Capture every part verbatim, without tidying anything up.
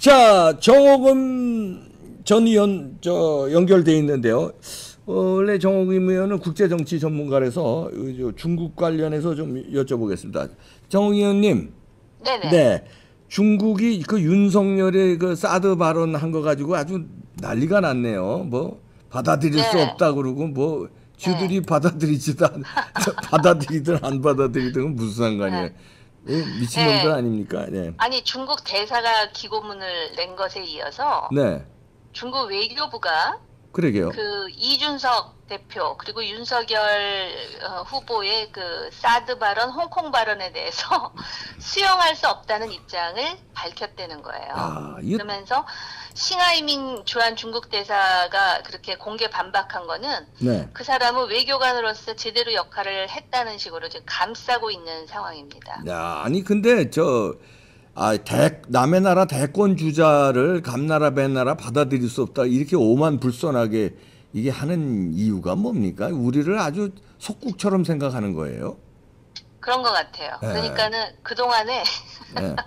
자, 정옥은 전 의원 저 연결돼 있는데요. 어, 원래 정옥임 의원은 국제정치 전문가라서 중국 관련해서 좀 여쭤보겠습니다. 정옥 의원님, 네네. 네, 중국이 그 윤석열의 그 사드 발언한 거 가지고 아주 난리가 났네요. 뭐 받아들일 수 네. 없다 그러고 뭐 쥐들이 네. 받아들이지도 않, 받아들이든 안 받아들이든 무슨 상관이에요. 네. 예, 미친놈들 네. 아닙니까? 네. 아니, 중국 대사가 기고문을 낸 것에 이어서 네. 중국 외교부가 그러게요. 그 이준석 대표 그리고 윤석열 어, 후보의 그 사드 발언, 홍콩 발언에 대해서 수용할 수 없다는 입장을 밝혔다는 거예요. 아, 이거 그러면서 싱하이밍 주한 중국 대사가 그렇게 공개 반박한 거는 네. 그 사람은 외교관으로서 제대로 역할을 했다는 식으로 지금 감싸고 있는 상황입니다. 야, 아니 근데 저 아, 대, 남의 나라 대권 주자를 감나라 배나라 받아들일 수 없다 이렇게 오만불손하게 이게 하는 이유가 뭡니까? 우리를 아주 속국처럼 생각하는 거예요. 그런 것 같아요. 네. 그러니까는 그동안에 네.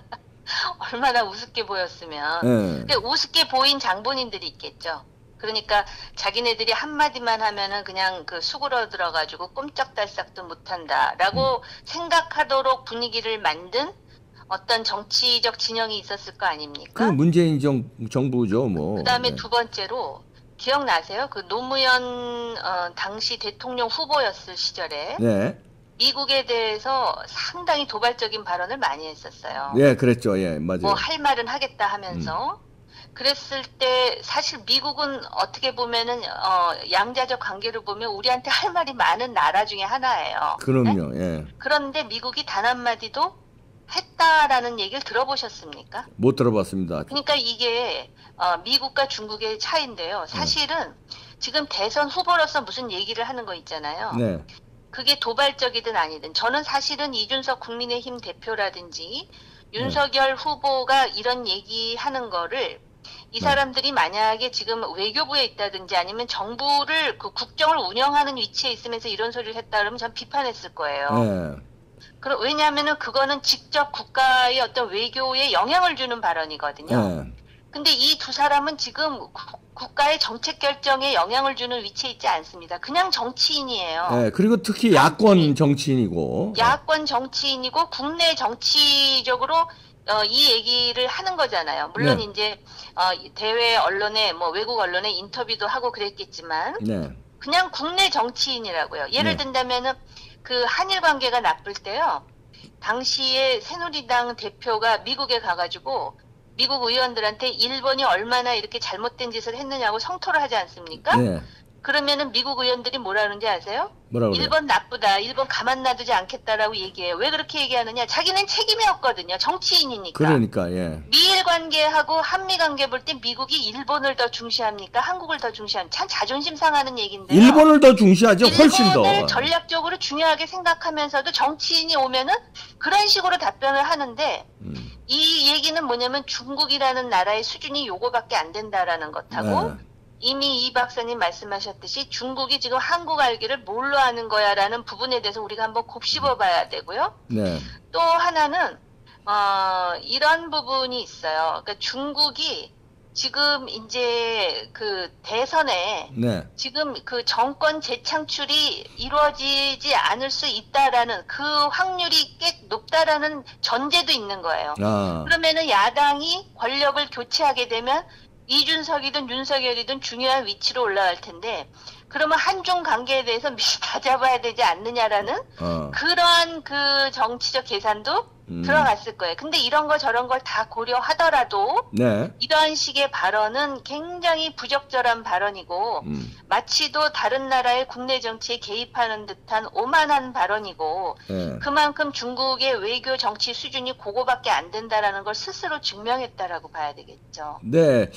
얼마나 우습게 보였으면. 네. 근데 우습게 보인 장본인들이 있겠죠. 그러니까 자기네들이 한마디만 하면은 그냥 그 수그러 들어가지고 꼼짝달싹도 못한다라고 음. 생각하도록 분위기를 만든 어떤 정치적 진영이 있었을 거 그 아닙니까? 문재인 정, 정부죠, 뭐. 그다음에 네. 두 번째로 기억나세요? 그 노무현 어, 당시 대통령 후보였을 시절에 네. 미국에 대해서 상당히 도발적인 발언을 많이 했었어요. 예, 그랬죠. 예, 맞아요. 뭐 할 말은 하겠다 하면서. 그랬을 때 사실 미국은 어떻게 보면은 어, 양자적 관계를 보면 우리한테 할 말이 많은 나라 중에 하나예요. 네? 그럼요. 예. 그런데 미국이 단 한마디도 했다라는 얘기를 들어보셨습니까? 못 들어봤습니다. 그러니까 이게 어, 미국과 중국의 차이인데요. 사실은 지금 대선 후보로서 무슨 얘기를 하는 거 있잖아요. 네. 그게 도발적이든 아니든 저는 사실은 이준석 국민의힘 대표라든지 윤석열 후보가 이런 얘기하는 거를 이 사람들이 만약에 지금 외교부에 있다든지 아니면 정부를 그 국정을 운영하는 위치에 있으면서 이런 소리를 했다 그러면 전 비판했을 거예요. 네. 그럼 왜냐하면은 그거는 직접 국가의 어떤 외교에 영향을 주는 발언이거든요. 네. 근데 이 두 사람은 지금 구, 국가의 정책 결정에 영향을 주는 위치에 있지 않습니다. 그냥 정치인이에요. 네. 그리고 특히 야권 정치인이고. 야권 정치인이고 국내 정치적으로 어, 이 얘기를 하는 거잖아요. 물론 네. 이제 어, 대외 언론에 뭐 외국 언론에 인터뷰도 하고 그랬겠지만 네. 그냥 국내 정치인이라고요. 예를 네. 든다면은 그 한일 관계가 나쁠 때요. 당시에 새누리당 대표가 미국에 가가지고 미국 의원들한테 일본이 얼마나 이렇게 잘못된 짓을 했느냐고 성토를 하지 않습니까? 네. 그러면은 미국 의원들이 뭐라 그러는지 아세요? 뭐라고 그래요? 일본 나쁘다. 일본 가만 놔두지 않겠다라고 얘기해요. 왜 그렇게 얘기하느냐? 자기는 책임이 없거든요. 정치인이니까. 그러니까 예. 미일 관계하고 한미 관계 볼 때 미국이 일본을 더 중시합니까? 한국을 더 중시합니까? 참 자존심 상하는 얘기인데요. 일본을 더 중시하죠. 훨씬 더. 일본을 전략적으로 중요하게 생각하면서도 정치인이 오면은 그런 식으로 답변을 하는데 음. 이 얘기는 뭐냐면 중국이라는 나라의 수준이 요거밖에 안 된다라는 것하고 네. 이미 이 박사님 말씀하셨듯이 중국이 지금 한국 알기를 뭘로 하는 거야라는 부분에 대해서 우리가 한번 곱씹어 봐야 되고요. 네. 또 하나는 어, 이런 부분이 있어요. 그러니까 중국이 지금 이제 그 대선에 네. 지금 그 정권 재창출이 이루어지지 않을 수 있다라는 그 확률이 꽤 높다라는 전제도 있는 거예요. 아. 그러면은 야당이 권력을 교체하게 되면 이준석이든 윤석열이든 중요한 위치로 올라갈 텐데 그러면 한중 관계에 대해서 미리 다 잡아야 되지 않느냐라는 어. 그러한 그 정치적 계산도 음. 들어갔을 거예요. 근데 이런 거 저런 걸 다 고려하더라도 네. 이러한 식의 발언은 굉장히 부적절한 발언이고 음. 마치도 다른 나라의 국내 정치에 개입하는 듯한 오만한 발언이고 네. 그만큼 중국의 외교 정치 수준이 그거밖에 안 된다라는 걸 스스로 증명했다라고 봐야 되겠죠. 네.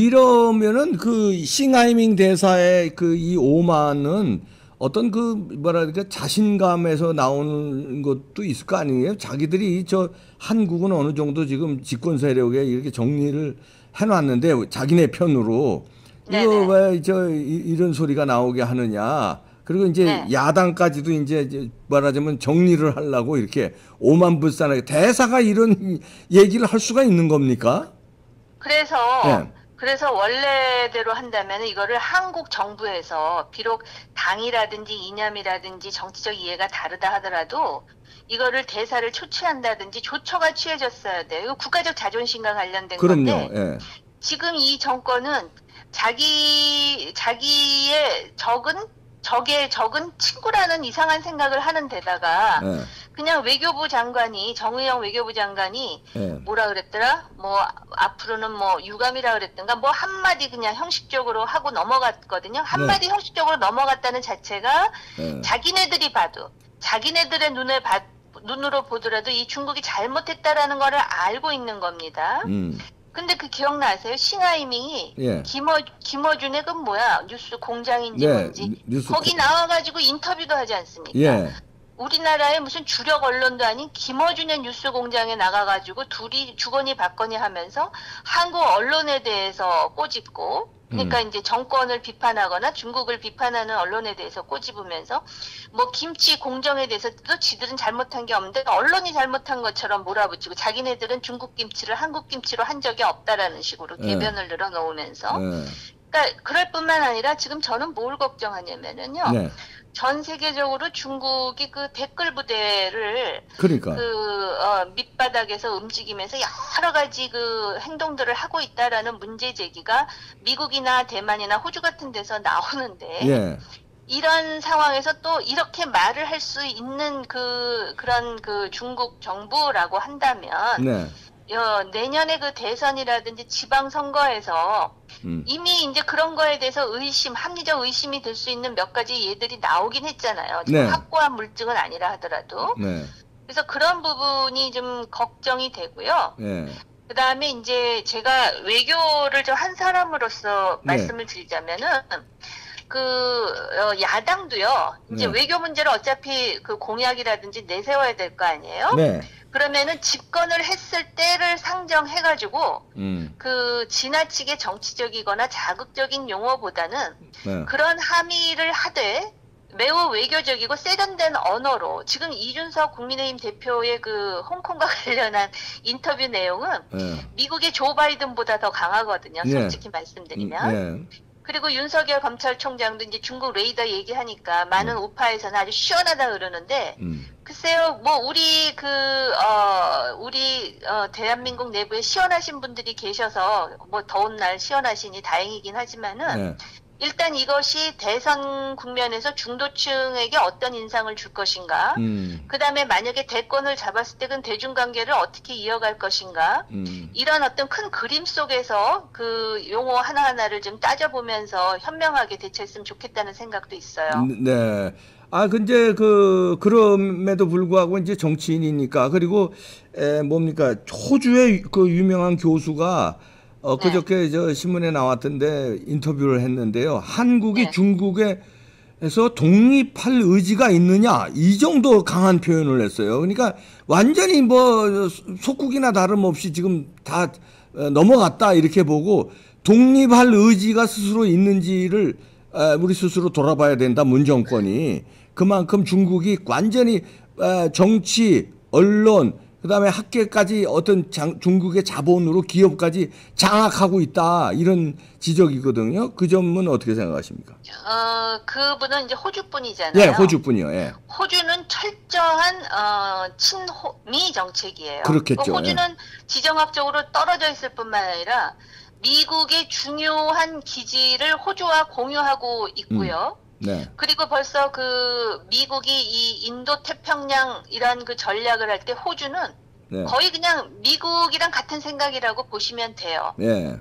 이러면은 그 싱하이밍 대사의 그 이 오만은 어떤 그 뭐랄까 자신감에서 나오는 것도 있을 거 아니에요? 자기들이 저 한국은 어느 정도 지금 집권 세력에 이렇게 정리를 해놨는데 자기네 편으로 네네. 이거 왜 저 이런 소리가 나오게 하느냐? 그리고 이제 네. 야당까지도 이제 이제 말하자면 정리를 하려고 이렇게 오만불산하게 대사가 이런 얘기를 할 수가 있는 겁니까? 그래서 예. 그래서 원래대로 한다면 이거를 한국 정부에서 비록 당이라든지 이념이라든지 정치적 이해가 다르다 하더라도 이거를 대사를 초치한다든지 조처가 취해졌어야 돼요. 이거 국가적 자존심과 관련된 그럼요. 건데 예. 지금 이 정권은 자기 자기의 적은 적의 적은 친구라는 이상한 생각을 하는 데다가 예. 그냥 외교부 장관이 정의영 외교부 장관이 예. 뭐라 그랬더라? 뭐 앞으로는 뭐 유감이라 그랬던가 뭐 한마디 그냥 형식적으로 하고 넘어갔거든요. 한마디 네. 형식적으로 넘어갔다는 자체가 예. 자기네들이 봐도 자기네들의 눈에 봐, 눈으로 보더라도 이 중국이 잘못했다라는 거를 알고 있는 겁니다. 음. 근데 그 기억나세요? 싱하이밍이 예. 김어 김어준의 그 뭐야 뉴스 공장인지 네, 뭔지 뉴스 거기 코- 나와가지고 인터뷰도 하지 않습니까? 예. 우리나라의 무슨 주력 언론도 아닌 김어준의 뉴스 공장에 나가가지고 둘이 주거니 받거니 하면서 한국 언론에 대해서 꼬집고 그러니까 음. 이제 정권을 비판하거나 중국을 비판하는 언론에 대해서 꼬집으면서 뭐 김치 공정에 대해서도 지들은 잘못한 게 없는데 언론이 잘못한 것처럼 몰아붙이고 자기네들은 중국 김치를 한국 김치로 한 적이 없다라는 식으로 예. 개변을 늘어놓으면서 예. 그러니까 그럴 뿐만 아니라 지금 저는 뭘 걱정하냐면은요. 네. 전 세계적으로 중국이 그 댓글 부대를 그러니까. 그 어, 밑바닥에서 움직이면서 여러 가지 그 행동들을 하고 있다라는 문제 제기가 미국이나 대만이나 호주 같은 데서 나오는데 예. 이런 상황에서 또 이렇게 말을 할 수 있는 그 그런 그 중국 정부라고 한다면 네. 어, 내년에 그 대선이라든지 지방선거에서 음. 이미 이제 그런 거에 대해서 의심, 합리적 의심이 될 수 있는 몇 가지 예들이 나오긴 했잖아요. 네. 확고한 물증은 아니라 하더라도. 네. 그래서 그런 부분이 좀 걱정이 되고요. 예. 그 다음에 이제 제가 외교를 좀 한 사람으로서 네. 말씀을 드리자면은 그 어, 야당도요. 이제 네. 외교 문제를 어차피 그 공약이라든지 내세워야 될 거 아니에요. 네. 그러면은 집권을 했을 때를 상정해가지고 음. 그 지나치게 정치적이거나 자극적인 용어보다는 네. 그런 함의를 하되 매우 외교적이고 세련된 언어로 지금 이준석 국민의힘 대표의 그 홍콩과 관련한 인터뷰 내용은 예. 미국의 조 바이든보다 더 강하거든요. 네. 솔직히 말씀드리면. 음, 예. 그리고 윤석열 검찰총장도 이제 중국 레이더 얘기하니까 많은 음. 우파에서는 아주 시원하다 그러는데 음. 글쎄요, 뭐 우리 그 어 우리 어 대한민국 내부에 시원하신 분들이 계셔서 뭐 더운 날 시원하시니 다행이긴 하지만은 예. 일단 이것이 대선 국면에서 중도층에게 어떤 인상을 줄 것인가? 음. 그 다음에 만약에 대권을 잡았을 때 그 대중관계를 어떻게 이어갈 것인가? 음. 이런 어떤 큰 그림 속에서 그 용어 하나하나를 좀 따져보면서 현명하게 대처했으면 좋겠다는 생각도 있어요. 네. 아, 근데 그, 그럼에도 불구하고 이제 정치인이니까, 그리고, 에, 뭡니까, 호주의 그 유명한 교수가, 어, 네. 그저께 저 신문에 나왔던데 인터뷰를 했는데요. 한국이 네. 중국에서 독립할 의지가 있느냐, 이 정도 강한 표현을 했어요. 그러니까 완전히 뭐, 속국이나 다름없이 지금 다 어, 넘어갔다, 이렇게 보고, 독립할 의지가 스스로 있는지를 에, 우리 스스로 돌아봐야 된다, 문 정권이. 그만큼 중국이 완전히 에, 정치, 언론, 그다음에 학계까지 어떤 장, 중국의 자본으로 기업까지 장악하고 있다, 이런 지적이거든요. 그 점은 어떻게 생각하십니까? 어, 그분은 이제 호주 분이잖아요. 네, 호주뿐이요. 예. 호주는 철저한 어, 친미 정책이에요. 그렇겠죠. 그 호주는 지정학적으로 떨어져 있을 뿐만 아니라 미국의 중요한 기지를 호주와 공유하고 있고요. 네. 그리고 벌써 그 미국이 이 인도 태평양 이런 그 전략을 할 때 호주는 네. 거의 그냥 미국이랑 같은 생각이라고 보시면 돼요. 예.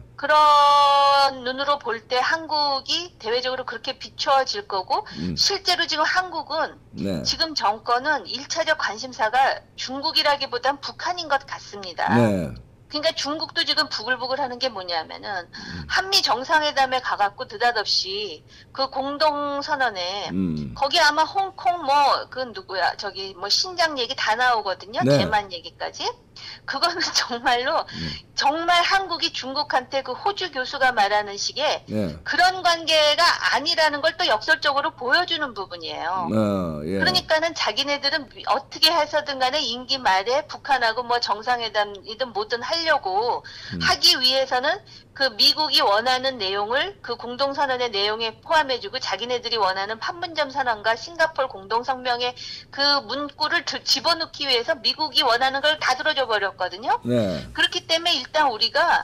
그런 눈으로 볼 때 한국이 대외적으로 그렇게 비춰질 거고 음. 실제로 지금 한국은 네. 지금 정권은 일차적 관심사가 중국이라기보단 북한인 것 같습니다. 네. 그러니까 중국도 지금 부글부글 하는 게 뭐냐면은 한미 정상회담에 가갖고 느닷없이 그 공동선언에 음. 거기 아마 홍콩 뭐 그 누구야 저기 뭐 신장 얘기 다 나오거든요. 네. 대만 얘기까지. 그거는 정말로 음. 정말 한국이 중국한테 그 호주 교수가 말하는 식의 예. 그런 관계가 아니라는 걸 또 역설적으로 보여주는 부분이에요. 어, 예. 그러니까는 자기네들은 어떻게 해서든 간에 임기 말에 북한하고 뭐 정상회담이든 뭐든 하려고 음. 하기 위해서는 그 미국이 원하는 내용을 그 공동선언의 내용에 포함해주고 자기네들이 원하는 판문점 선언과 싱가포르 공동성명의 그 문구를 들- 집어넣기 위해서 미국이 원하는 걸 다 들어줘 버렸거든요. 네. 그렇기 때문에 일단 우리가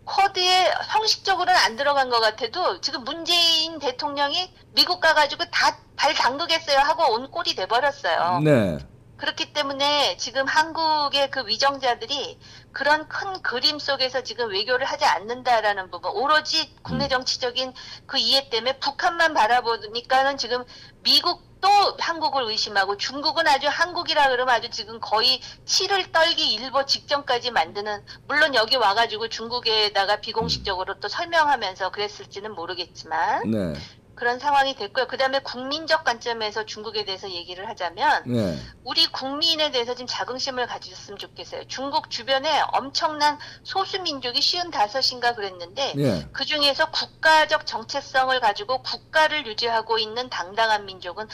쿼드에 형식적으로는 안 들어간 것 같아도 지금 문재인 대통령이 미국 가가지고 다 발 담그겠어요 하고 온 꼴이 돼버렸어요. 네. 그렇기 때문에 지금 한국의 그 위정자들이 그런 큰 그림 속에서 지금 외교를 하지 않는다라는 부분, 오로지 국내 정치적인 그 이해 때문에 북한만 바라보니까는 지금 미국도 한국을 의심하고 중국은 아주 한국이라 그러면 아주 지금 거의 치를 떨기 일보 직전까지 만드는, 물론 여기 와가지고 중국에다가 비공식적으로 또 설명하면서 그랬을지는 모르겠지만 네. 그런 상황이 됐고요. 그 다음에 국민적 관점에서 중국에 대해서 얘기를 하자면 네. 우리 국민에 대해서 좀 자긍심을 가졌으면 좋겠어요. 중국 주변에 엄청난 소수민족이 쉰다섯인가 그랬는데 네. 그중에서 국가적 정체성을 가지고 국가를 유지하고 있는 당당한 민족은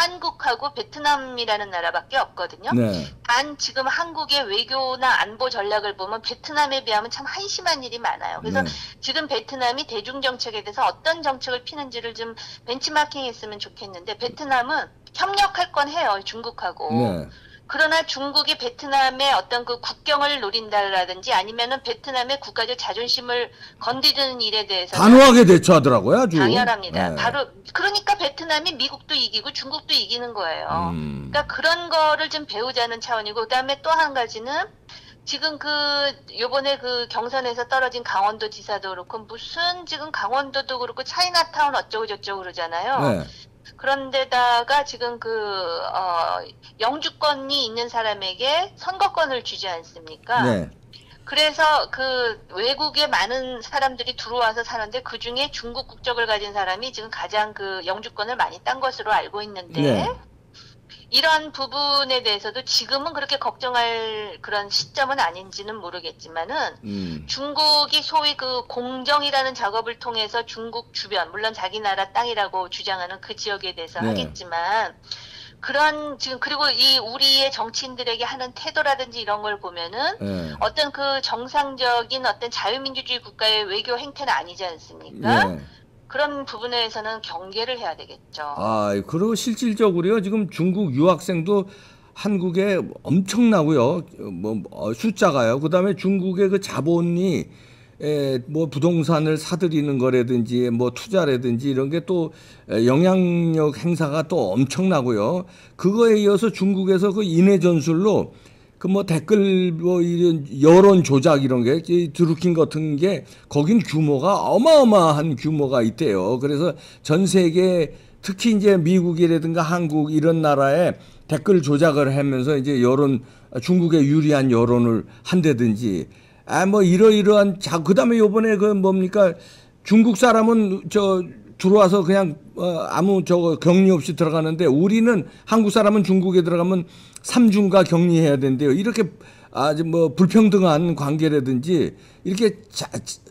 한국하고 베트남이라는 나라밖에 없거든요. 네. 단 지금 한국의 외교나 안보 전략을 보면 베트남에 비하면 참 한심한 일이 많아요. 그래서 네. 지금 베트남이 대중정책에 대해서 어떤 정책을 피는지를 좀 벤치마킹 했으면 좋겠는데 베트남은 협력할 건 해요. 중국하고. 네. 그러나 중국이 베트남의 어떤 그 국경을 노린다라든지 아니면은 베트남의 국가적 자존심을 건드리는 일에 대해서는 단호하게 대처하더라고요, 아주. 당연합니다. 네. 바로 그러니까 베트남이 미국도 이기고 중국도 이기는 거예요. 음. 그러니까 그런 거를 좀 배우자는 차원이고, 그다음에 또 한 가지는 지금 그 요번에 그 경선에서 떨어진 강원도 지사도 그렇고 무슨 지금 강원도도 그렇고 차이나타운 어쩌고 저쩌고 그러잖아요. 네. 그런데다가 지금 그 어, 영주권이 있는 사람에게 선거권을 주지 않습니까? 네. 그래서 그 외국에 많은 사람들이 들어와서 사는데 그 중에 중국 국적을 가진 사람이 지금 가장 그 영주권을 많이 딴 것으로 알고 있는데 네. 이런 부분에 대해서도 지금은 그렇게 걱정할 그런 시점은 아닌지는 모르겠지만은 음. 중국이 소위 그 공정이라는 작업을 통해서 중국 주변, 물론 자기 나라 땅이라고 주장하는 그 지역에 대해서 네. 하겠지만 그런 지금 그리고 이 우리의 정치인들에게 하는 태도라든지 이런 걸 보면은 네. 어떤 그 정상적인 어떤 자유민주주의 국가의 외교 행태는 아니지 않습니까? 네. 그런 부분에서는 경계를 해야 되겠죠. 아, 그리고 실질적으로요, 지금 중국 유학생도 한국에 엄청나고요, 뭐, 어, 숫자가요. 그 다음에 중국의 그 자본이, 에, 뭐, 부동산을 사들이는 거라든지, 뭐, 투자라든지 이런 게 또 영향력 행사가 또 엄청나고요. 그거에 이어서 중국에서 그 인해 전술로 그 뭐 댓글 뭐 이런 여론 조작 이런 게 드루킹 같은 게 거긴 규모가 어마어마한 규모가 있대요. 그래서 전 세계 특히 이제 미국이라든가 한국 이런 나라에 댓글 조작을 하면서 이제 여론 중국에 유리한 여론을 한다든지 아 뭐 이러이러한 자 그다음에 요번에 그 뭡니까 중국 사람은 저 들어와서 그냥 어 아무 저거 격리 없이 들어가는데 우리는 한국 사람은 중국에 들어가면 삼중과 격리해야 된대요. 이렇게 아주 뭐 불평등한 관계라든지 이렇게 자,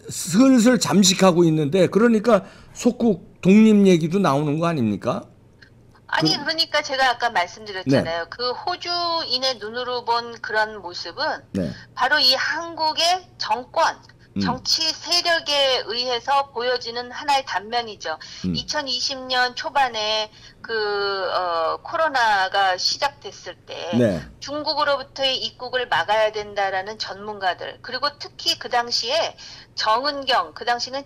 슬슬 잠식하고 있는데 그러니까 속국 독립 얘기도 나오는 거 아닙니까? 아니 그, 그러니까 제가 아까 말씀드렸잖아요. 네. 그 호주인의 눈으로 본 그런 모습은 네. 바로 이 한국의 정권 정치 세력에 의해서 보여지는 하나의 단면이죠. 음. 이천이십 년 초반에 그 어, 코로나가 시작됐을 때 네. 중국으로부터의 입국을 막아야 된다라는 전문가들, 그리고 특히 그 당시에 정은경, 그 당시는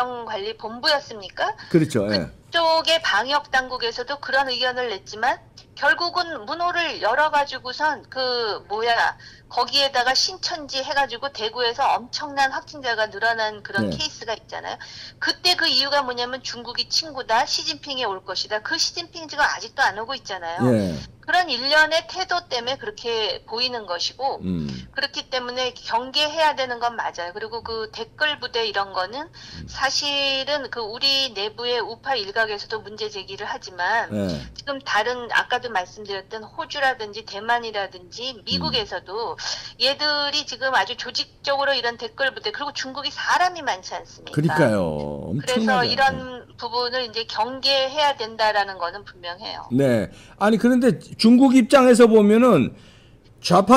질병관리본부였습니까? 그렇죠. 예. 그쪽의 방역 당국에서도 그런 의견을 냈지만 결국은 문호를 열어가지고선 그 뭐야 거기에다가 신천지 해가지고 대구에서 엄청난 확진자가 늘어난 그런 네. 케이스가 있잖아요. 그때 그 이유가 뭐냐면 중국이 친구다, 시진핑이 올 것이다. 그 시진핑 지금 아직도 안 오고 있잖아요. 네. 그런 일련의 태도 때문에 그렇게 보이는 것이고 음. 그렇기 때문에 경계해야 되는 건 맞아요. 그리고 그 댓글 부대 이런 거는 사실은 그 우리 내부의 우파 일각에서도 문제 제기를 하지만 네. 지금 다른 아까도 말씀드렸던 호주라든지 대만이라든지 미국에서도 음. 얘들이 지금 아주 조직적으로 이런 댓글 부대 그리고 중국이 사람이 많지 않습니까? 그러니까요. 그래서 이런 부분을 이제 경계해야 된다라는 거는 분명해요. 네. 아니 그런데 중국 입장에서 보면은 좌파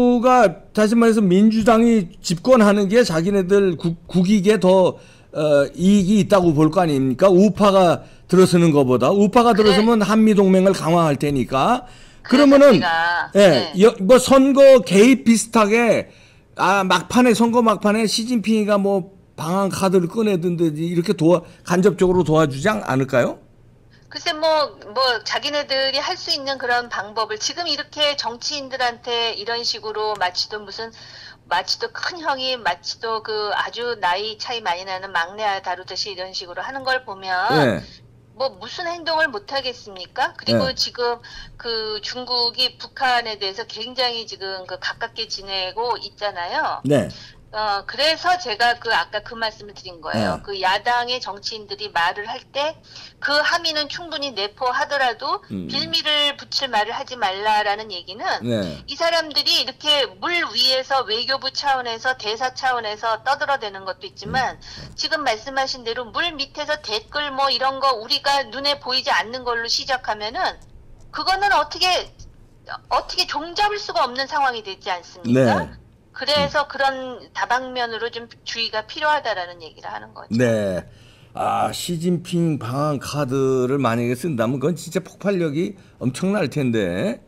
정부가 다시 말해서 민주당이 집권하는 게 자기네들 국, 국익에 더 어, 이익이 있다고 볼 거 아닙니까? 우파가 들어서는 것보다 우파가 그래. 들어서면 한미 동맹을 강화할 테니까 그러면은 제가, 예, 네. 뭐 선거 개입 비슷하게 아 막판에 선거 막판에 시진핑이가 뭐 방한 카드를 꺼내든지 이렇게 도와 간접적으로 도와주지 않을까요? 글쎄 뭐, 뭐 자기네들이 할 수 있는 그런 방법을 지금 이렇게 정치인들한테 이런 식으로 마치도 무슨 마치도 큰 형이 마치도 그 아주 나이 차이 많이 나는 막내 아 다루듯이 이런 식으로 하는 걸 보면 네. 뭐 무슨 행동을 못 하겠습니까? 그리고 네. 지금 그 중국이 북한에 대해서 굉장히 지금 그 가깝게 지내고 있잖아요. 네. 어, 그래서 제가 그 아까 그 말씀을 드린 거예요. 네. 그 야당의 정치인들이 말을 할 때 그 함의는 충분히 내포하더라도 음. 빌미를 붙일 말을 하지 말라라는 얘기는 네. 이 사람들이 이렇게 물 위에서 외교부 차원에서 대사 차원에서 떠들어대는 것도 있지만 음. 지금 말씀하신 대로 물 밑에서 댓글 뭐 이런 거 우리가 눈에 보이지 않는 걸로 시작하면은 그거는 어떻게 어떻게 종잡을 수가 없는 상황이 되지 않습니까? 네. 그래서 음. 그런 다방면으로 좀 주의가 필요하다라는 얘기를 하는 거죠. 네. 아, 시진핑 방한 카드를 만약에 쓴다면 그건 진짜 폭발력이 엄청날 텐데.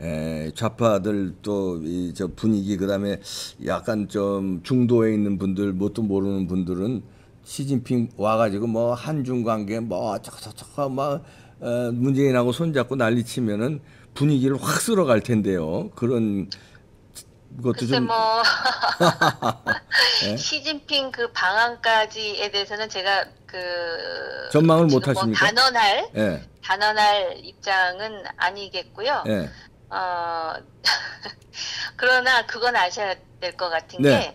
에, 좌파들 또 이 저 분위기 그다음에 약간 좀 중도에 있는 분들 뭣도 모르는 분들은 시진핑 와가지고 뭐 한중 관계 뭐 저저저 막 어, 문재인하고 손잡고 난리치면은 분위기를 확 쓸어갈 텐데요. 그런 글쎄 좀... 뭐 네? 시진핑 그 방안까지에 대해서는 제가 그 전망을 못 하십니까? 뭐 단언할 네. 단언할 입장은 아니겠고요. 네. 어 그러나 그건 아셔야 될 것 같은 네. 게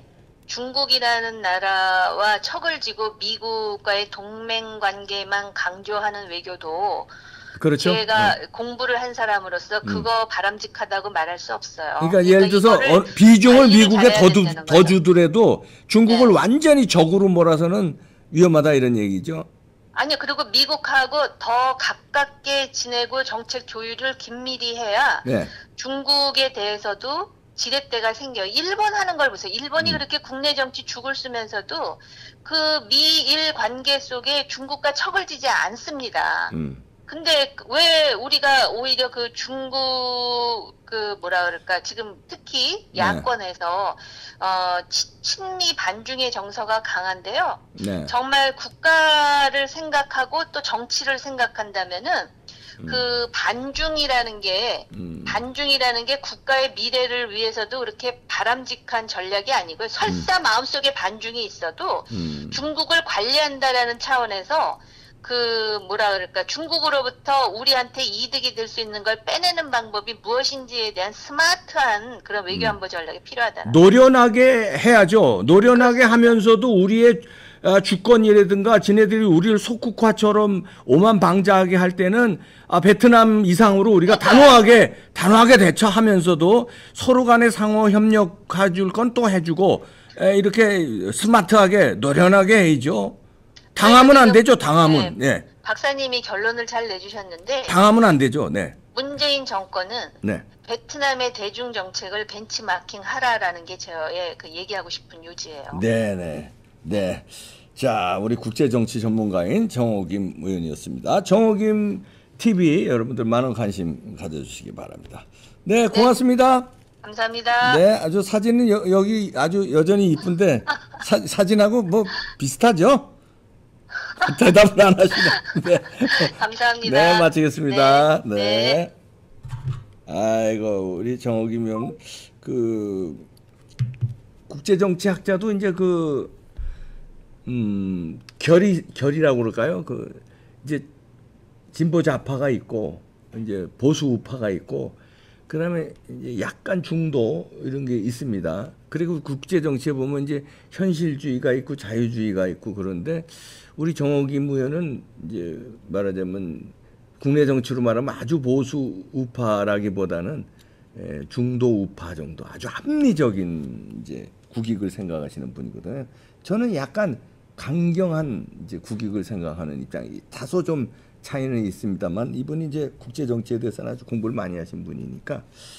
중국이라는 나라와 척을 지고 미국과의 동맹 관계만 강조하는 외교도 그렇죠. 제가 네. 공부를 한 사람으로서 그거 음. 바람직하다고 말할 수 없어요. 그러니까, 그러니까 예를 들어서 어, 비중을 미국에 더, 두, 더 주더라도 중국을 네. 완전히 적으로 몰아서는 위험하다 이런 얘기죠. 아니요. 그리고 미국하고 더 가깝게 지내고 정책 조율을 긴밀히 해야 네. 중국에 대해서도 지렛대가 생겨요. 일본 하는 걸 보세요. 일본이 음. 그렇게 국내 정치 죽을 쓰면서도 그 미일 관계 속에 중국과 척을 지지 않습니다. 음. 근데 왜 우리가 오히려 그 중국 그 뭐라 그럴까 지금 특히 야권에서 네. 어 친미 반중의 정서가 강한데요. 네. 정말 국가를 생각하고 또 정치를 생각한다면은 음. 그 반중이라는 게 음. 반중이라는 게 국가의 미래를 위해서도 그렇게 바람직한 전략이 아니고요. 설사 음. 마음속에 반중이 있어도 음. 중국을 관리한다라는 차원에서 그 뭐라 그럴까 중국으로부터 우리한테 이득이 될 수 있는 걸 빼내는 방법이 무엇인지에 대한 스마트한 그런 외교 안보 전략이 필요하다. 노련하게 해야죠. 노련하게 그렇습니다. 하면서도 우리의 주권이라든가 지네들이 우리를 속국화처럼 오만방자하게 할 때는 베트남 이상으로 우리가 단호하게 단호하게 대처하면서도 서로 간에 상호 협력해줄 건 또 해주고 이렇게 스마트하게 노련하게 해야죠. 당하면 안 되죠. 당하면. 네. 네. 박사님이 결론을 잘 내주셨는데 당하면 안 되죠. 네. 문재인 정권은 네. 베트남의 대중 정책을 벤치마킹 하라라는 게 저의 그 얘기하고 싶은 요지예요. 네, 네. 네. 자, 우리 국제 정치 전문가인 정호김 의원이었습니다. 정호김 티비 여러분들 많은 관심 가져 주시기 바랍니다. 네, 고맙습니다. 네. 감사합니다. 네, 아주 사진은 여, 여기 아주 여전히 이쁜데 사, 사진하고 뭐 비슷하죠? 대답을 안 하시네. 네. 감사합니다. 네, 마치겠습니다. 네. 네. 아이고, 우리 정호김 의원, 그, 국제정치학자도 이제 그, 음, 결이, 결이라고 그럴까요? 그, 이제, 진보 좌파가 있고, 이제 보수 우파가 있고 그다음에 이제 약간 중도 이런 게 있습니다. 그리고 국제 정치에 보면 이제 현실주의가 있고 자유주의가 있고 그런데 우리 정옥임 의원은 이제 말하자면 국내 정치로 말하면 아주 보수 우파라기보다는 중도 우파 정도 아주 합리적인 이제 국익을 생각하시는 분이거든요. 저는 약간 강경한 이제 국익을 생각하는 입장이 다소 좀 차이는 있습니다만 이분이 이제 국제 정치에 대해서는 아주 공부를 많이 하신 분이니까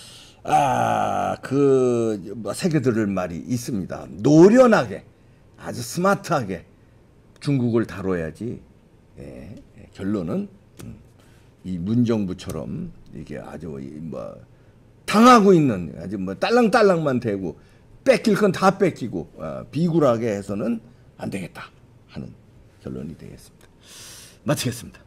아그 새겨들을 말이 있습니다. 노련하게 아주 스마트하게 중국을 다뤄야지. 예, 결론은 이 문정부처럼 이게 아주 뭐 당하고 있는 아주 뭐 딸랑딸랑만 대고 뺏길 건 다 뺏기고 아, 비굴하게 해서는 안 되겠다 하는 결론이 되겠습니다. 마치겠습니다.